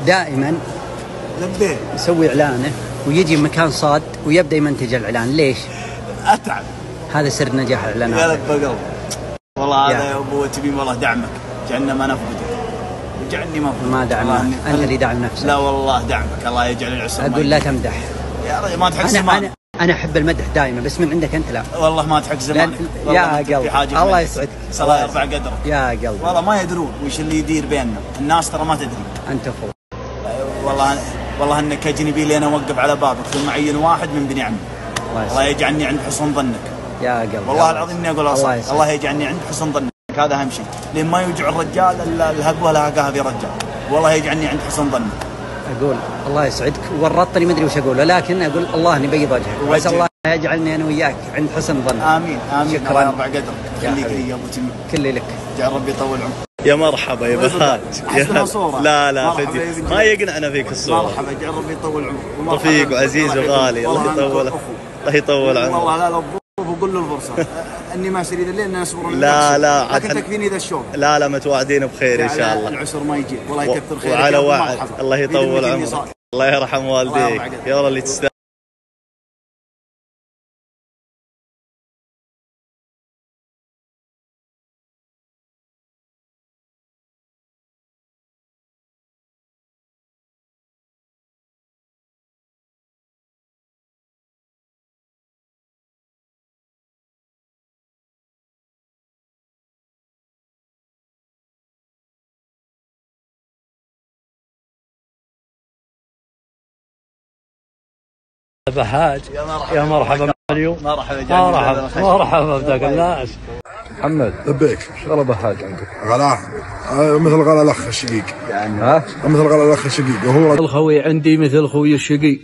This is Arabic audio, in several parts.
دائما يسوي إعلانه ويجي مكان صاد ويبدأ يمنتج الإعلان. ليش؟ أتعب. هذا سر نجاح الإعلانات. يا لك بقلب والله هذا يا أبو تبين والله دعمك، جعلنا ما نفقدك وجعلني ما دعمك أنت اللي دعم نفسك. لا والله دعمك، الله يجعل العسر. أقول لا تمدح يا رجل، ما تحق زمان. أنا أحب المدح دائما، بس من عندك أنت لا والله ما تحق زمان يا قلب. الله يسعدك، الله يرفع قدرك يا قلب. والله ما يدرون وش اللي يدير بيننا، الناس ترى ما تدري. أنت أخوي والله انك اجنبي لي انا اوقف على بابك ثم عين واحد من بني عمي. الله يجعلني عند حسن ظنك يا قلب. والله العظيم اني اقول الله يجعلني عند حسن ظنك، هذا اهم شيء، لين ما يوجع الرجال الا الهقوه لها قاها في رجال. والله يجعلني عند حسن ظنك. اقول الله يسعدك، ورطني ما ادري وش اقول، لكن اقول الله اني بيض وجهك، بس الله يجعلني انا وياك عند حسن ظنك. امين امين. شكرا. الله يرفع قدرك، خليك لي يا ابو تميم. كلي لك. جعل ربي يطول عمرك. يا مرحبا يا بهاج. لا ما يقنعنا فيك الصورة. مرحبا، جعل ربي يطول عمرك. رفيق وعزيز وغالي، الله يطول عمرك. والله لا الظروف وقول له الفرصة اني ما اريد الا اني اصبر. لا لكن تكفيني ذا الشوق. لا متوعدين بخير ان شاء الله. العسر ما يجي، والله يكثر خيرك. وعلى وعد. الله يطول عمرك، الله يرحم والديك يا والله اللي تستاهل. بهاج يا مرحبا اليوم. مرحبا بدك الناس. محمد لبيك. شغله بهاج عندك؟ غلا مثل غلا الاخ الشقيق يعني. ها مثل غلا الاخ الشقيق. وهو الخوي عندي مثل خوي الشقيق،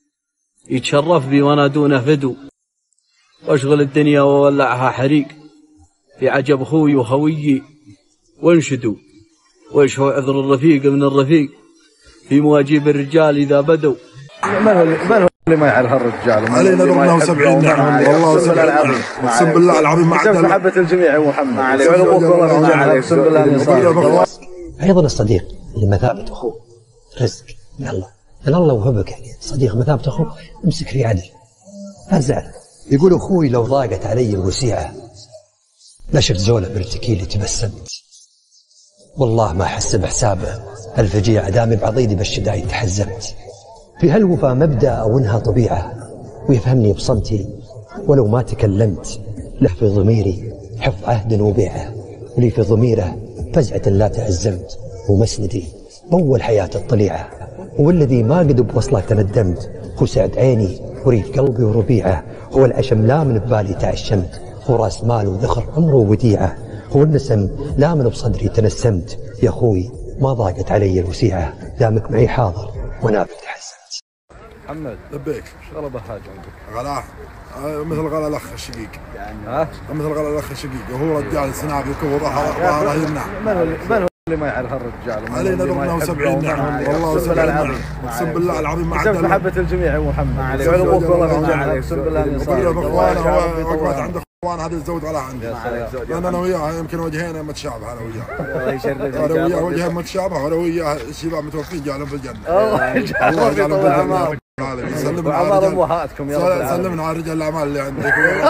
يتشرف بي وانا دونه فدو، واشغل الدنيا وولعها حريق، في عجب خوي وخويي وانشدوا، ويشهوا عذر الرفيق من الرفيق، في مواجيب الرجال اذا بدوا. من هو اللي ما يعرف الرجال؟ علينا نورنا 70 نعم والله 70 اقسم بالله العظيم. ما عندنا محبة الجميع يا محمد. اقسم بالله. ايضا الصديق لمثابة اخوه رزق من الله، من الله وهبك، يعني صديق مثابة اخوه امسك في عدل لا تزعل. يقول اخوي لو ضاقت علي الوسيعة نشرت زولة بالتكيل تبسمت، والله ما حسب حسابه الفجيعة دامي بعضيدي بالشدايد تحزمت. في هالوفا مبدأ أو إنها طبيعة، ويفهمني بصمتي ولو ما تكلمت. له في ضميري حفظ عهد وبيعة، ولي في ضميره فزعة لا تأزمت. ومسندي بول حياة الطليعة، والذي ما قد بوصله تندمت. هو سعد عيني وريف قلبي وربيعة، هو العشم لا من ببالي تعشمت. هو راس مال وذخر عمره وديعة، هو النسم لا من بصدري تنسمت. يا أخوي ما ضاقت علي الوسيعة، دامك معي حاضر وانا تحزمت. محمد لبيك. شغله بهاج عندك؟ غلا مثل غلا الاخ الشقيق يعني. مثل غلا الاخ الشقيق. وهو رجال سنابك وظهره يمنع. من هو اللي ما يعرف الرجال؟ علينا نورنا 70 نعم والله 70 اقسم بالله العظيم. ما عندنا محبة الجميع يا محمد. اقسم بالله. وقفت عند اخوان هذا الزود ولا عندي، لان انا وياه يمكن وجهينا متشابه. انا وياه وجهين متشابه، وانا وياه الشباب متوفين جعلهم في الجنه. الله يجعلهم في الجنه. سلمنا على امهاتكم يا رب. سلمنا على رجال الاعمال اللي عندك.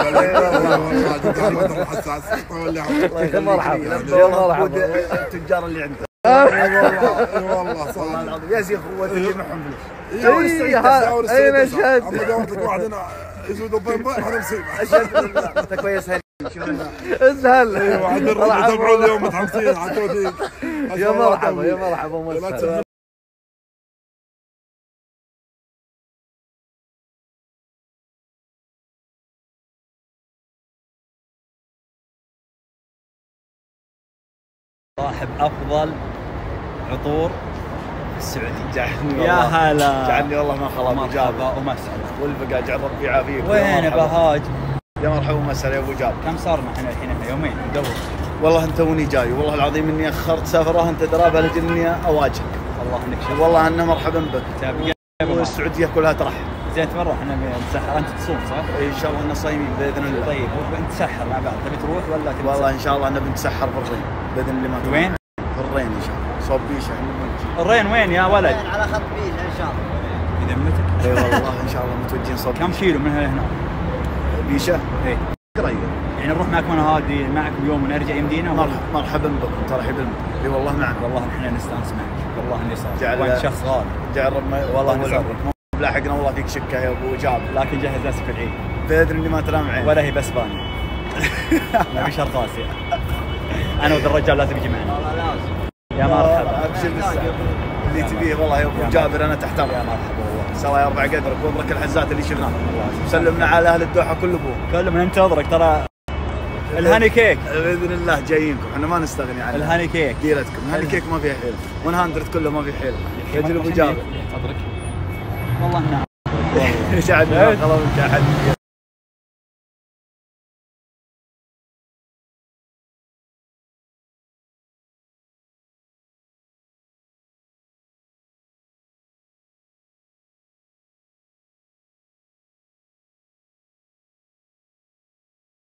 والله الحساس مرحبا التجار اللي عندك. والله صح العظيم يا شيخ اخوتي اللي معهم فلوس. اين اشهد؟ اما جاوبت لك واحد هنا يزود الضيم هذا مصيبه. انت كويس هل اسهل. ايوه عند الرجل تبعوا اليوم متحمسين على توثيق. يا مرحبا. صاحب افضل عطور في السعوديه. جعلني يا هلا. جعلني والله ما خلاص. مرحبا ومسهلا. والبقاء جعل ربي يعافيك. وين بهاج؟ يا مرحبا ومسهلا يا ابو جاب. كم صار معنا الحين؟ يومين ندور. والله انت وني جاي، والله العظيم اني اخرت سفره انت درابه لاجل اني اواجهك. الله انك شوف. والله انه مرحبا بك. والسعوديه كلها ترحب. زين تمر احنا نتسحر. انت تصوم صح؟ ان شاء الله اننا صايمين باذن الله. طيب نتسحر مع بعض. تبي تروح ولا والله ان شاء الله نبي نتسحر في الرين باذن الله. وين؟ في الرين ان شاء الله. صوب بيشه. الرين وين يا ولد؟ على خط بيشه ان شاء الله. يذمتك؟ اي والله ان شاء الله متوجهين صوب. كم كيلو من هنا؟ بيشه؟ اي قريب. يعني نروح معك وانا هادي معكم يوم ونرجع يمدينا؟ مرحبا بكم ترحيبا. اي والله معك. والله احنا نستانس معك، والله اني صار. وانت شخص غالي. جعل ربنا والله اني صار. لاحقنا والله فيك شكه يا ابو جاب. لكن جهز نفسك في العيد. تدري اني ما تنام عين. ولا هي بسباني. نبي شرق اسيا. انا وذا الرجال لازم يجي معنا. والله لازم. يا مرحبا. ابشر بالسعادة. اللي تبيه والله يا ابو جابر انا تحت امرك. يا مرحبا والله. الله يرفع قدرك ويبارك الحزات اللي شفناها. سلمنا على اهل الدوحه كلهم ننتظرك ترى. الهاني كيك باذن الله جايينكم، احنا ما نستغني عنه. الهاني كيك ديرتكم، الهاني كيك ما فيها حيل، 100 كله ما في حيل. رجل ابو جابر والله نعم. يسعدنا خلاص انت احد.